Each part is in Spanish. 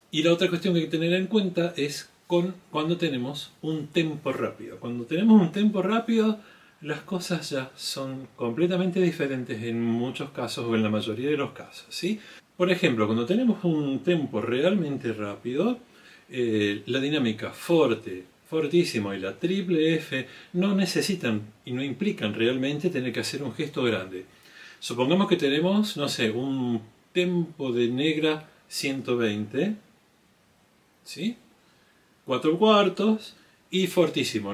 Y la otra cuestión que hay que tener en cuenta es cuando tenemos un tempo rápido. Cuando tenemos un tempo rápido, las cosas ya son completamente diferentes en muchos casos o en la mayoría de los casos, ¿sí? Por ejemplo, cuando tenemos un tempo realmente rápido, la dinámica forte, fortísimo y la triple F no necesitan y no implican realmente tener que hacer un gesto grande. Supongamos que tenemos, no sé, un tempo de negra 120, ¿sí? 4/4 y fortísimo.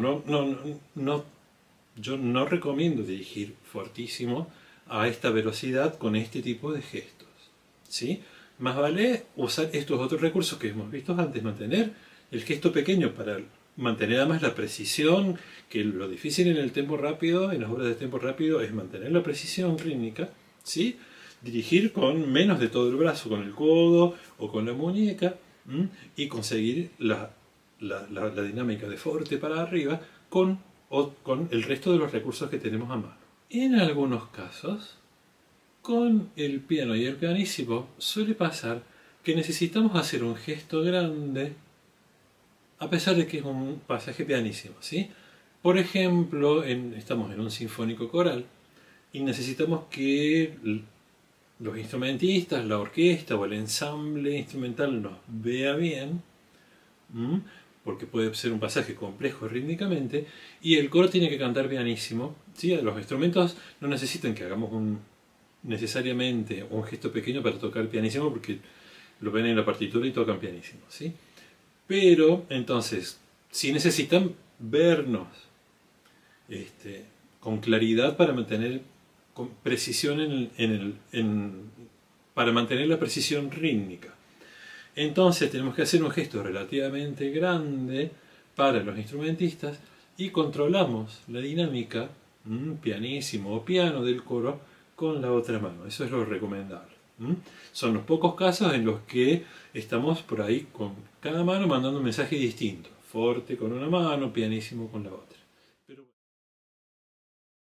Yo no recomiendo dirigir fortísimo a esta velocidad con este tipo de gestos, ¿sí? Más vale usar estos otros recursos que hemos visto antes, mantener el gesto pequeño para mantener además la precisión, que lo difícil en el tempo rápido, en las obras de tempo rápido, es mantener la precisión rítmica, ¿sí? Dirigir con menos de todo el brazo, con el codo o con la muñeca, y conseguir la dinámica de forte para arriba con el resto de los recursos que tenemos a mano. En algunos casos, con el piano y el pianísimo suele pasar que necesitamos hacer un gesto grande a pesar de que es un pasaje pianísimo, ¿sí? Por ejemplo, estamos en un sinfónico coral y necesitamos que los instrumentistas, la orquesta o el ensamble instrumental nos vea bien, porque puede ser un pasaje complejo rítmicamente, y el coro tiene que cantar pianísimo, ¿sí? Los instrumentos no necesitan que hagamos necesariamente un gesto pequeño para tocar pianísimo, porque lo ven en la partitura y tocan pianísimo, ¿sí? Pero, entonces, sí necesitan vernos con claridad para mantener con precisión para mantener la precisión rítmica. Entonces tenemos que hacer un gesto relativamente grande para los instrumentistas y controlamos la dinámica, pianísimo o piano del coro, con la otra mano. Eso es lo recomendable. Son los pocos casos en los que estamos por ahí con cada mano mandando un mensaje distinto. Forte con una mano, pianísimo con la otra.